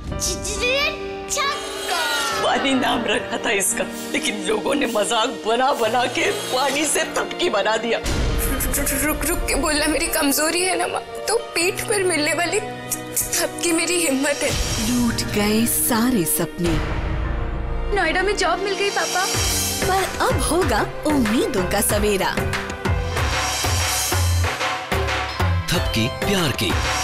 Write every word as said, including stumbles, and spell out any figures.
पानी नाम रखा था इसका, लेकिन लोगों ने मजाक बना बना के पानी से थपकी बना दिया। रुक रुक के बोलना मेरी कमजोरी है ना माँ, तो पीठ पर मिलने वाली थपकी मेरी हिम्मत है। लूट गए सारे सपने। नोएडा में जॉब मिल गई पापा, पर अब होगा उम्मीदों का सवेरा। थपकी प्यार की।